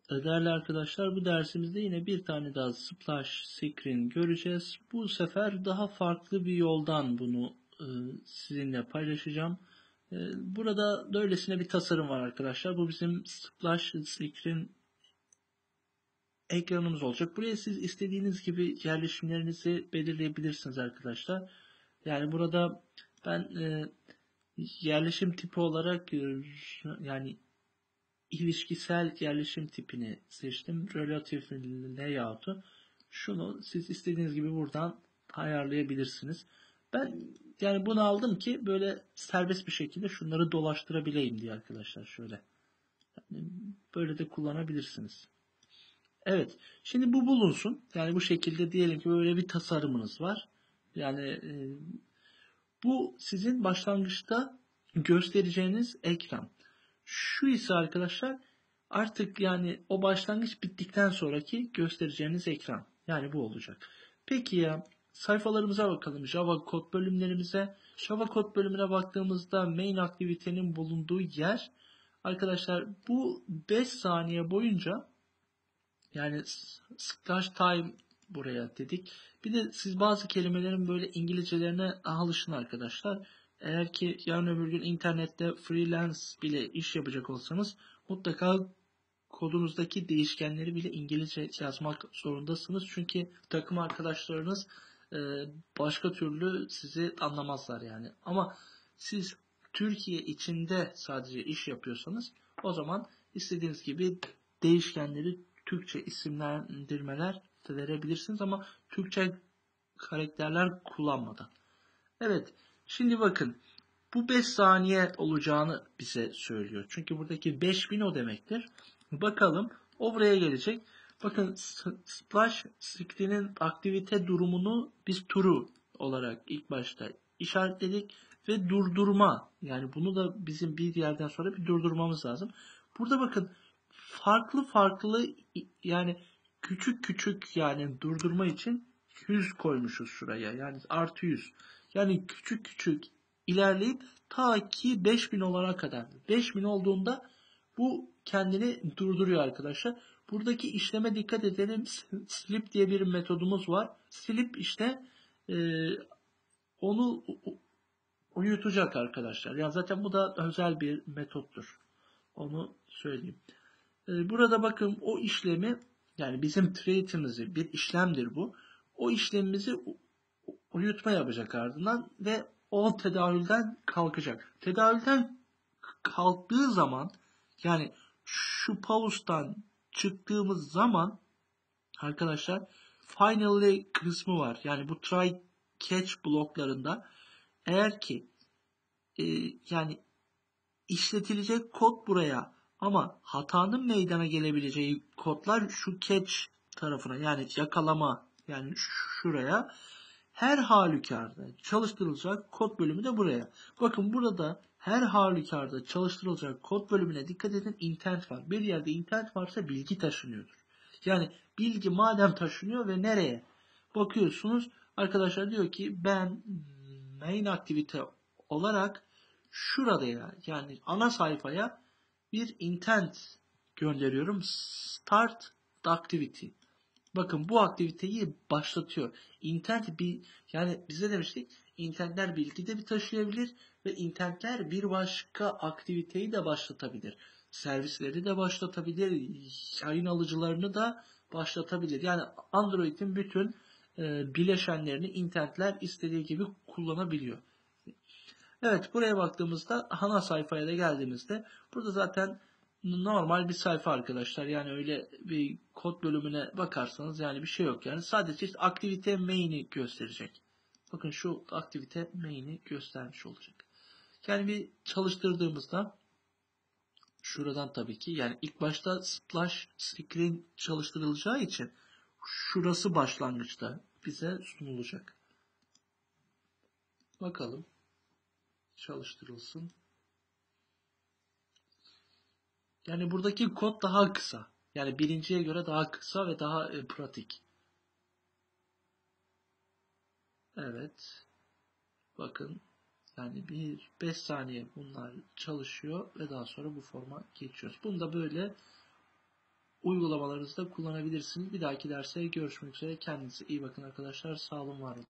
Değerli arkadaşlar, bu dersimizde yine bir tane daha splash screen göreceğiz. Bu sefer daha farklı bir yoldan bunu sizinle paylaşacağım. Burada böylesine bir tasarım var arkadaşlar. Bu bizim splash screen ekranımız olacak. Buraya siz istediğiniz gibi yerleşimlerinizi belirleyebilirsiniz arkadaşlar. Yani burada ben yerleşim tipi olarak yani ilişkisel yerleşim tipini seçtim. Relative layout'u. Şunu siz istediğiniz gibi buradan ayarlayabilirsiniz. Ben yani bunu aldım ki böyle serbest bir şekilde şunları dolaştırabileyim diye arkadaşlar şöyle. Yani böyle de kullanabilirsiniz. Evet. Şimdi bu bulunsun. Yani bu şekilde diyelim ki böyle bir tasarımınız var. Yani bu sizin başlangıçta göstereceğiniz ekran. Şu ise arkadaşlar artık yani o başlangıç bittikten sonraki göstereceğiniz ekran. Yani bu olacak. Peki ya sayfalarımıza bakalım. Java kod bölümlerimize. Java kod bölümüne baktığımızda main aktivitenin bulunduğu yer. Arkadaşlar bu 5 saniye boyunca yani splash time buraya dedik. Bir de siz bazı kelimelerin böyle İngilizcelerine alışın arkadaşlar. Eğer ki yarın öbür gün internette freelance bile iş yapacak olsanız mutlaka kodunuzdaki değişkenleri bile İngilizce yazmak zorundasınız. Çünkü takım arkadaşlarınız başka türlü sizi anlamazlar yani. Ama siz Türkiye içinde sadece iş yapıyorsanız o zaman istediğiniz gibi değişkenleri Türkçe isimlendirmeler verebilirsiniz ama Türkçe karakterler kullanmadan. Evet, şimdi bakın bu 5 saniye olacağını bize söylüyor. Çünkü buradaki 5000 o demektir. Bakalım o buraya gelecek. Bakın splash screen'in aktivite durumunu biz true olarak ilk başta işaretledik ve durdurma yani bunu da bizim bir yerden sonra bir durdurmamız lazım. Burada bakın farklı yani küçük küçük yani durdurma için 100 koymuşuz şuraya yani artı 100. Yani küçük küçük ilerleyip ta ki 5000 olana kadar. 5000 olduğunda bu kendini durduruyor arkadaşlar. Buradaki işleme dikkat edelim. Slip diye bir metodumuz var. Slip işte e, onu uyutacak arkadaşlar. Yani zaten bu da özel bir metottur. Onu söyleyeyim. Burada bakın o işlemi yani bizim trade'imizi bir işlemdir bu. O işlemimizi uyutma yapacak ardından ve o tedavülden kalkacak. Tedavülden kalktığı zaman yani şu pause'dan çıktığımız zaman arkadaşlar finally kısmı var. Yani bu try catch bloklarında eğer ki yani işletilecek kod buraya ama hatanın meydana gelebileceği kodlar şu catch tarafına yani yakalama yani şuraya her halükarda çalıştırılacak kod bölümü de buraya. Bakın burada her halükarda çalıştırılacak kod bölümüne dikkat edin intent var. Bir yerde intent varsa bilgi taşınıyordur. Yani bilgi madem taşınıyor ve nereye? Bakıyorsunuz arkadaşlar diyor ki ben main aktivite olarak şuraya yani ana sayfaya bir intent gönderiyorum. Start the activity. Bakın bu aktiviteyi başlatıyor. Intent bir yani bize demiştik intentler bilgi de bir taşıyabilir ve intentler bir başka aktiviteyi de başlatabilir. Servisleri de başlatabilir. Yayın alıcılarını da başlatabilir. Yani Android'in bütün bileşenlerini intentler istediği gibi kullanabiliyor. Evet buraya baktığımızda ana sayfaya da geldiğimizde burada zaten normal bir sayfa arkadaşlar. Yani öyle bir kod bölümüne bakarsanız yani bir şey yok. Yani sadece işte aktivite main'i gösterecek. Bakın şu aktivite main'i göstermiş olacak. Yani bir çalıştırdığımızda şuradan tabii ki yani ilk başta splash screen çalıştırılacağı için şurası başlangıçta bize sunulacak. Bakalım çalıştırılsın. Yani buradaki kod daha kısa. Yani birinciye göre daha kısa ve daha pratik. Evet. Bakın. Yani 5 saniye bunlar çalışıyor ve daha sonra bu forma geçiyoruz. Bunu da böyle uygulamalarınızda kullanabilirsiniz. Bir dahaki derse görüşmek üzere. Kendinize iyi bakın arkadaşlar. Sağ olun, var olun.